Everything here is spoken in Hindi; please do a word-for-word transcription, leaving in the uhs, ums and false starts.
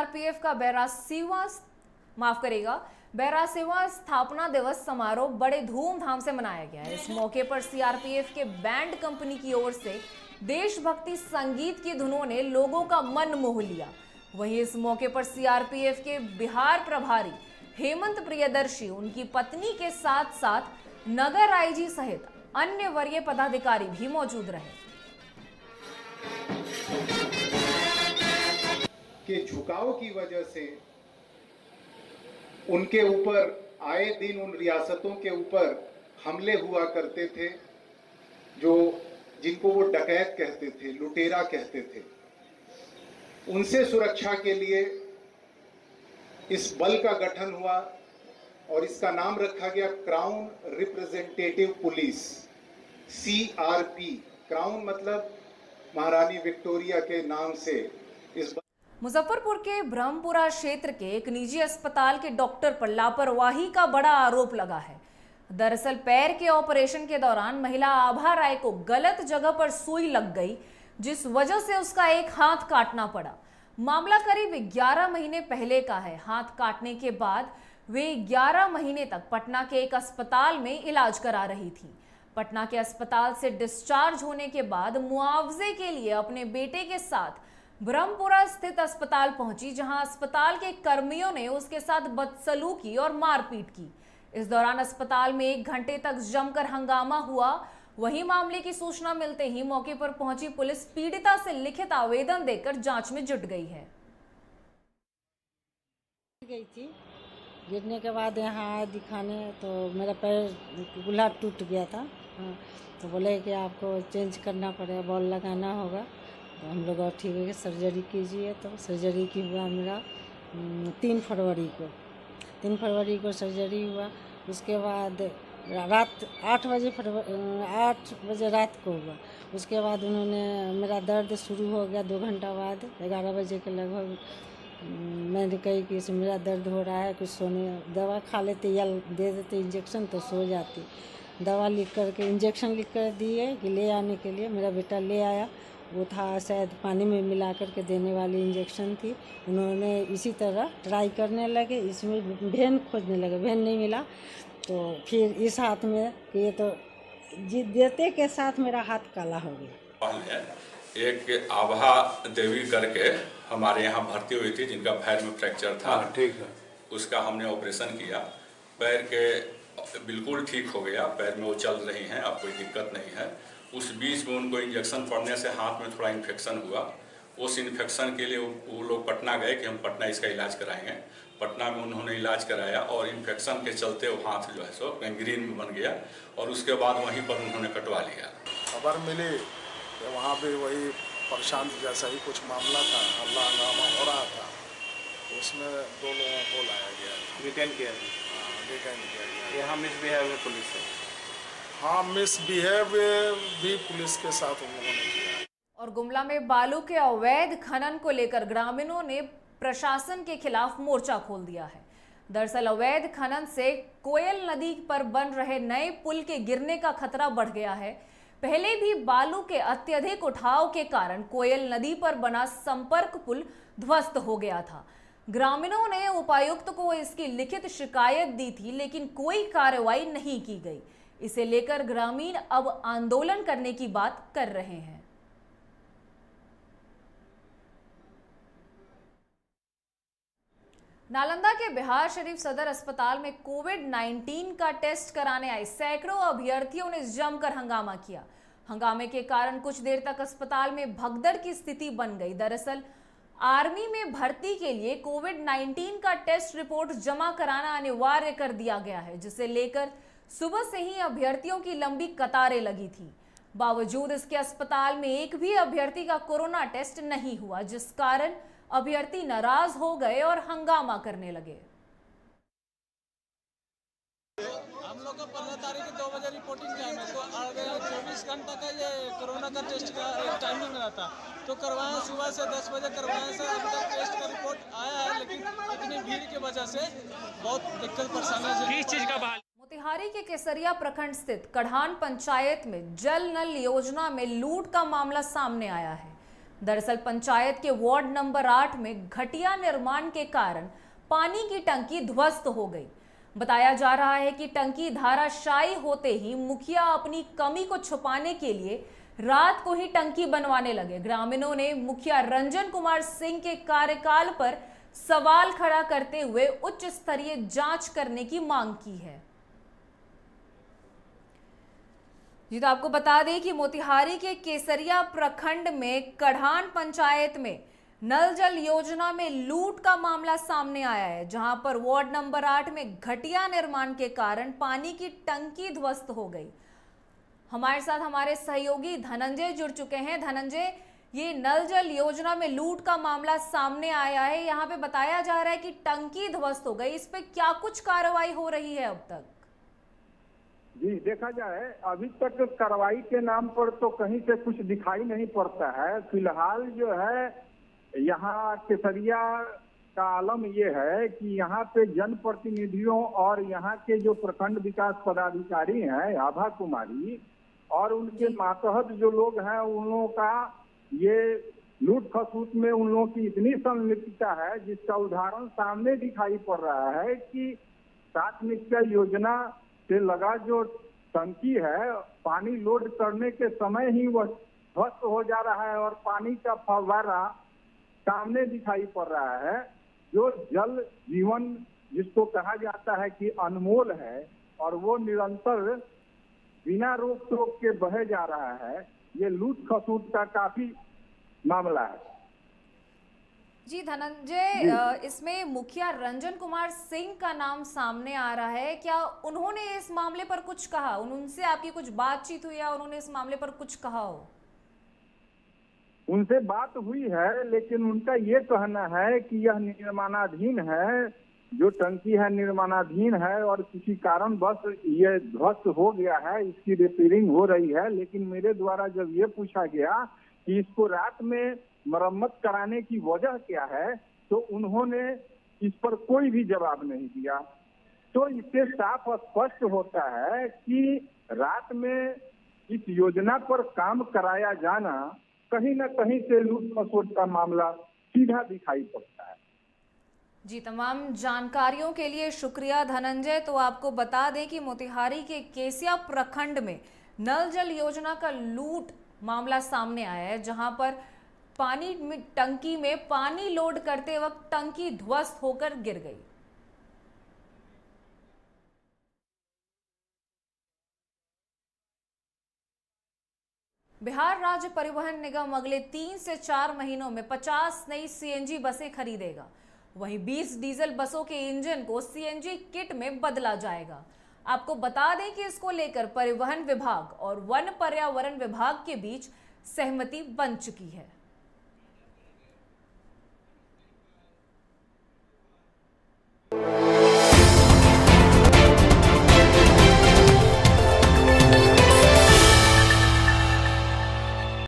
सीआरपीएफ का बेरासीवां माफ करेगा बेरासीवां स्थापना दिवस समारोह बड़े धूमधाम से मनाया गया है। इस मौके पर सीआरपीएफ के बैंड कंपनी की ओर से देशभक्ति संगीत की धुनों ने लोगों का मन मोह लिया। वहीं इस मौके पर सीआरपीएफ के बिहार प्रभारी हेमंत प्रियदर्शी, उनकी पत्नी के साथ साथ नगर आईजी सहित अन्य वरीय पदाधिकारी भी मौजूद रहे। के झुकाव की वजह से उनके ऊपर आए दिन उन रियासतों के ऊपर हमले हुआ करते थे, जो जिनको वो डकैत कहते थे, लुटेरा कहते थे। उनसे सुरक्षा के लिए इस बल का गठन हुआ और इसका नाम रखा गया crown representative police, CRP. Crown मतलब महारानी विक्टोरिया के नाम से इस मुजफ्फरपुर के ब्रह्मपुरा क्षेत्र के एक निजी अस्पताल के डॉक्टर पर लापरवाही का बड़ा आरोप लगा है। दरअसल पैर के ऑपरेशन के दौरान महिला आभा राय को गलत जगह पर सुई लग गई, जिस वजह से उसका एक हाथ काटना पड़ा। मामला करीब ग्यारह महीने पहले का है। हाथ काटने के बाद वे ग्यारह महीने तक पटना के एक अस्पताल में इलाज करा रही थी। पटना के अस्पताल से डिस्चार्ज होने के बाद मुआवजे के लिए अपने बेटे के साथ ब्रह्मपुरा स्थित अस्पताल पहुंची, जहां अस्पताल के कर्मियों ने उसके साथ बदसलूकी और मारपीट की। इस दौरान अस्पताल में एक घंटे तक जमकर हंगामा हुआ। वहीं मामले की सूचना मिलते ही मौके पर पहुंची पुलिस पीड़िता से लिखित आवेदन देकर जांच में जुट गई है। गई थी गिरने के बाद यहाँ दिखाने तो मेरा पैर गुल्हा टूट गया था। हाँ, तो बोले कि आपको चेंज करना पड़ेगा, बॉल लगाना होगा। तो हम लोग और ठीक है सर्जरी कीजिए। तो सर्जरी की हुआ मेरा तीन फरवरी को तीन फरवरी को सर्जरी हुआ। उसके बाद रात आठ बजे आठ बजे रात को हुआ। उसके बाद उन्होंने मेरा दर्द शुरू हो गया। दो घंटा बाद ग्यारह बजे के लगभग मैंने कही कि इसमें मेरा दर्द हो रहा है, कुछ सोने दवा खा लेते या दे देते इंजेक्शन तो सो जाती। दवा लिख कर के इंजेक्शन लिख कर दिए कि ले आने के लिए। मेरा बेटा ले आया। वो था शायद पानी में मिला कर के देने वाली इंजेक्शन थी। उन्होंने इसी तरह ट्राई करने लगे, इसमें भेन खोजने लगे, भेन नहीं मिला। तो फिर इस हाथ में ये तो जी देते के साथ मेरा हाथ काला हो गया। एक आभा देवी करके हमारे यहाँ भर्ती हुई थी, जिनका पैर में फ्रैक्चर था। ठीक है। उसका हमने ऑपरेशन किया, पैर के बिल्कुल ठीक हो गया, पैर में वो चल रही हैं, अब कोई दिक्कत नहीं है। उस बीच में उनको इंजेक्शन पड़ने से हाथ में थोड़ा इन्फेक्शन हुआ। उस इन्फेक्शन के लिए वो लोग पटना गए कि हम पटना इसका इलाज कराएंगे। पटना में उन्होंने इलाज कराया और इन्फेक्शन के चलते वो हाथ जो है सो गैंग्रीन में बन गया और उसके बाद वहीं पर उन्होंने कटवा लिया। खबर मिली कि वहाँ भी वही प्रशांत जैसा ही कुछ मामला था, हल्ला हंगामा हो रहा था। उसमें दो लोगों को लाया गया, डिटेन किया हाँ डिटेन किया गया। यहाँ मिसबिहेव पुलिस से हाँ मिसबिहेव भी पुलिस के साथ उन लोगों ने किया। और गुमला में बालू के अवैध खनन को लेकर ग्रामीणों ने प्रशासन के खिलाफ मोर्चा खोल दिया है। दरअसल अवैध खनन से कोयल नदी पर बन रहे नए पुल के गिरने का खतरा बढ़ गया है। पहले भी बालू के अत्यधिक उठाव के कारण कोयल नदी पर बना संपर्क पुल ध्वस्त हो गया था। ग्रामीणों ने उपायुक्त को इसकी लिखित शिकायत दी थी, लेकिन कोई कार्रवाई नहीं की गई। इसे लेकर ग्रामीण अब आंदोलन करने की बात कर रहे हैं। नालंदा के बिहार शरीफ सदर अस्पताल में कोविड नाइन्टीन का टेस्ट कराने आए सैकड़ों अभ्यर्थियों ने जमकर हंगामा किया। हंगामे के कारण कुछ देर तक अस्पताल में भगदड़ की स्थिति बन गई। दरअसल आर्मी में भर्ती के लिए कोविड नाइन्टीन का टेस्ट रिपोर्ट जमा कराना अनिवार्य कर दिया गया है, जिसे लेकर सुबह से ही अभ्यर्थियों की लंबी कतारें लगी थी। बावजूद इसके अस्पताल में एक भी अभ्यर्थी का कोरोना टेस्ट नहीं हुआ, जिस कारण अभ्यर्थी नाराज हो गए और हंगामा करने लगे। हम लोग का पंद्रह तारीख दो बजे रिपोर्टिंग टाइम है, तो चौबीस घंटा का ये कोरोना का टेस्ट का टाइमिंग रहता, तो करवाएं सुबह से दस बजे करवाएं सर। अभी तक टेस्ट का रिपोर्ट आया है, लेकिन इतनी भीड़ की वजह से बहुत दिक्कत परेशानी है। किस चीज का बहाल? मोतिहारी के केसरिया प्रखंड स्थित कढ़ान पंचायत में जल नल योजना में लूट का मामला सामने आया है। दरअसल पंचायत के वार्ड नंबर आठ में घटिया निर्माण के कारण पानी की टंकी ध्वस्त हो गई। बताया जा रहा है कि टंकी धाराशायी होते ही मुखिया अपनी कमी को छुपाने के लिए रात को ही टंकी बनवाने लगे। ग्रामीणों ने मुखिया रंजन कुमार सिंह के कार्यकाल पर सवाल खड़ा करते हुए उच्च स्तरीय जांच करने की मांग की है। जी तो आपको बता दें कि मोतिहारी के केसरिया प्रखंड में कढ़ान पंचायत में नल जल योजना में लूट का मामला सामने आया है, जहां पर वार्ड नंबर आठ में घटिया निर्माण के कारण पानी की टंकी ध्वस्त हो गई। हमारे साथ हमारे सहयोगी धनंजय जुड़ चुके हैं। धनंजय, ये नल जल योजना में लूट का मामला सामने आया है, यहाँ पे बताया जा रहा है कि टंकी ध्वस्त हो गई, इस पे क्या कुछ कार्रवाई हो रही है अब तक? जी, देखा जाए अभी तक कार्रवाई के नाम पर तो कहीं से कुछ दिखाई नहीं पड़ता है। फिलहाल जो है यहाँ केसरिया का आलम ये है कि यहाँ पे जनप्रतिनिधियों और यहाँ के जो प्रखंड विकास पदाधिकारी हैं आभा कुमारी और उनके मातहत जो लोग हैं उन लोगों का ये लूट खसूट में उन लोगों की इतनी संलिप्तता है, जिसका उदाहरण सामने दिखाई पड़ रहा है कि प्राथमिकता योजना से लगा जो टंकी है, पानी लोड करने के समय ही वह ध्वस्त हो जा रहा है और पानी का फव्वारा सामने दिखाई पड़ रहा है। जो जल जीवन जिसको कहा जाता है कि अनमोल है और वो निरंतर बिना रोक टोक के बहे जा रहा है, ये लूट खसूट का काफी मामला है। जी धनंजय, इसमें मुखिया रंजन कुमार सिंह का नाम सामने आ रहा है, क्या उन्होंने इस मामले पर कुछ कहा? उनसे आपकी कुछ बातचीत हुई या उन्होंने इस मामले पर कुछ कहा हो? उनसे बात हुई है, लेकिन उनका ये कहना है कि यह निर्माणाधीन है, जो टंकी है निर्माणाधीन है और किसी कारण बस ये ध्वस्त हो गया है, इसकी रिपेयरिंग हो रही है। लेकिन मेरे द्वारा जब ये पूछा गया कि इसको रात में मरम्मत कराने की वजह क्या है, तो उन्होंने इस पर कोई भी जवाब नहीं दिया। तो इससे साफ स्पष्ट होता है कि रात में इस योजना पर काम कराया जाना कहीं न कहीं से लूट खसोट का मामला सीधा दिखाई पड़ता है। जी, तमाम जानकारियों के लिए शुक्रिया धनंजय। तो आपको बता दें कि मोतिहारी के केसिया प्रखंड में नल जल योजना का लूट मामला सामने आया है, जहां पर पानी में टंकी में पानी लोड करते वक्त टंकी ध्वस्त होकर गिर गई। बिहार राज्य परिवहन निगम अगले तीन से चार महीनों में पचास नई सीएनजी बसें खरीदेगा। वहीं बीस डीजल बसों के इंजन को सीएनजी किट में बदला जाएगा। आपको बता दें कि इसको लेकर परिवहन विभाग और वन पर्यावरण विभाग के बीच सहमति बन चुकी है।